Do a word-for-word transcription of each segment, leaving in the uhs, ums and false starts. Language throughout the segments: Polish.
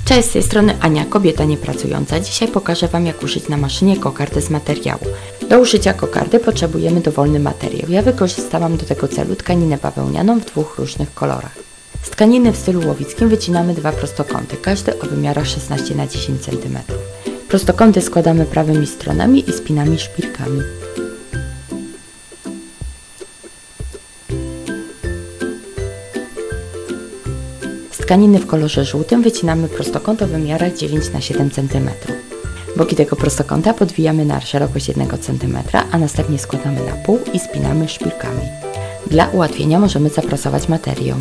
Cześć, z tej strony Ania, kobieta niepracująca. Dzisiaj pokażę Wam, jak uszyć na maszynie kokardę z materiału. Do uszycia kokardy potrzebujemy dowolny materiał. Ja wykorzystałam do tego celu tkaninę bawełnianą w dwóch różnych kolorach. Z tkaniny w stylu łowickim wycinamy dwa prostokąty, każdy o wymiarach szesnaście na dziesięć centymetrów. Prostokąty składamy prawymi stronami i spinamy szpilkami. Z tkaniny w kolorze żółtym wycinamy prostokąt o wymiarach dziewięć na siedem centymetrów. Boki tego prostokąta podwijamy na szerokość jednego centymetra, a następnie składamy na pół i spinamy szpilkami. Dla ułatwienia możemy zaprasować materiał.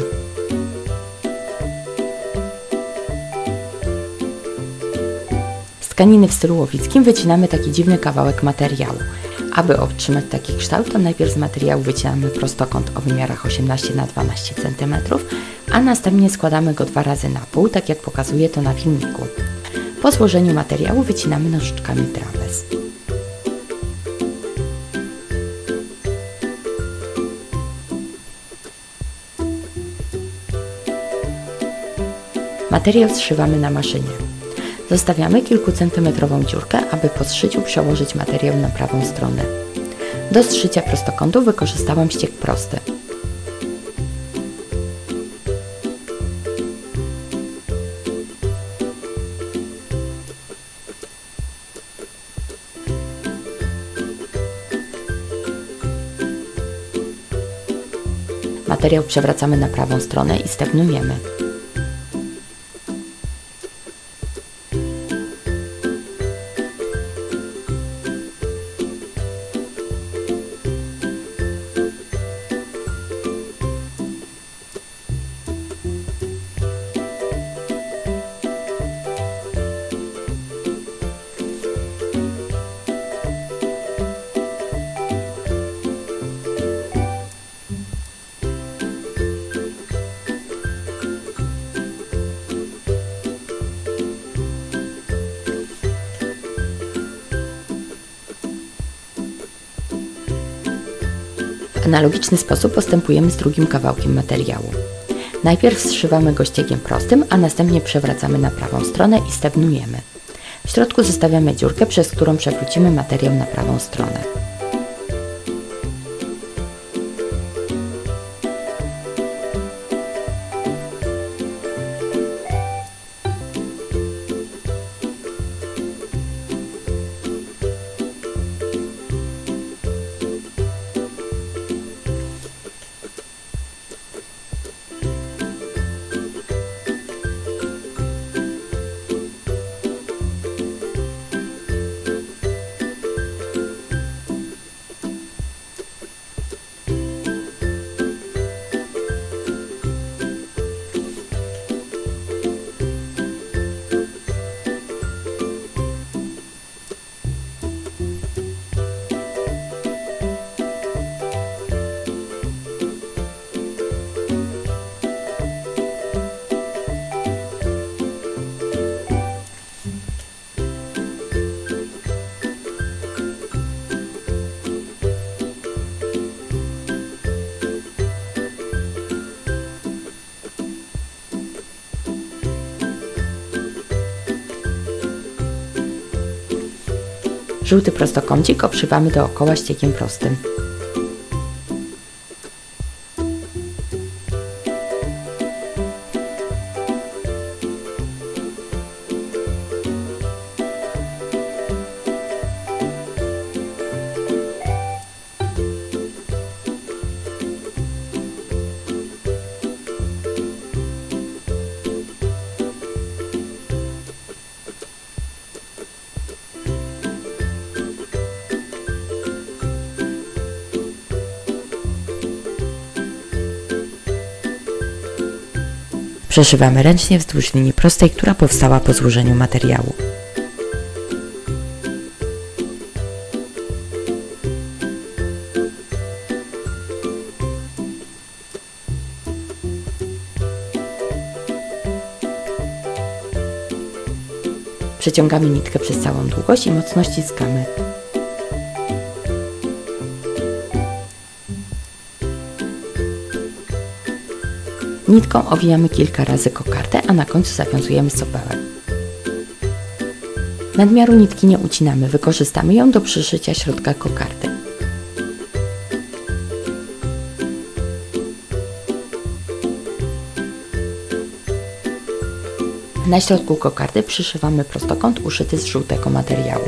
Z tkaniny w stylu łowickim wycinamy taki dziwny kawałek materiału. Aby otrzymać taki kształt, to najpierw z materiału wycinamy prostokąt o wymiarach osiemnaście na dwanaście centymetrów, a następnie składamy go dwa razy na pół, tak jak pokazuje to na filmiku. Po złożeniu materiału wycinamy nożyczkami trapez. Materiał zszywamy na maszynie. Zostawiamy kilkucentymetrową dziurkę, aby po zszyciu przełożyć materiał na prawą stronę. Do zszycia prostokątu wykorzystałam ścieg prosty. Materiał przewracamy na prawą stronę i stewnujemy. W analogiczny sposób postępujemy z drugim kawałkiem materiału. Najpierw zszywamy go ściegiem prostym, a następnie przewracamy na prawą stronę i stewnujemy. W środku zostawiamy dziurkę, przez którą przewrócimy materiał na prawą stronę. Żółty prostokącik obszywamy dookoła ściegiem prostym. Przeszywamy ręcznie wzdłuż linii prostej, która powstała po złożeniu materiału. Przeciągamy nitkę przez całą długość i mocno ściskamy. Nitką owijamy kilka razy kokardę, a na końcu zawiązujemy sopełem. Nadmiaru nitki nie ucinamy, wykorzystamy ją do przyszycia środka kokardy. Na środku kokardy przyszywamy prostokąt uszyty z żółtego materiału.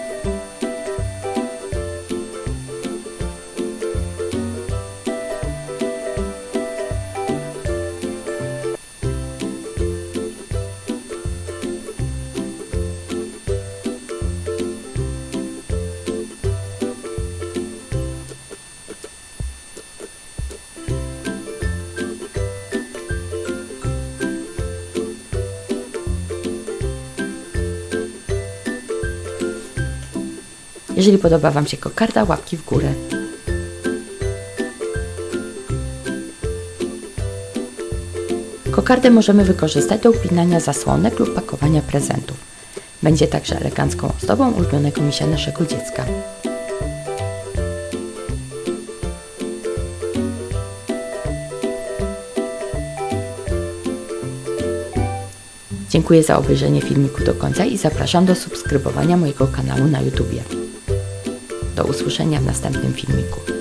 Jeżeli podoba Wam się kokarda, łapki w górę. Kokardę możemy wykorzystać do upinania zasłonek lub pakowania prezentów. Będzie także elegancką ozdobą ulubionego misia naszego dziecka. Dziękuję za obejrzenie filmiku do końca i zapraszam do subskrybowania mojego kanału na YouTubie. Do usłyszenia w następnym filmiku.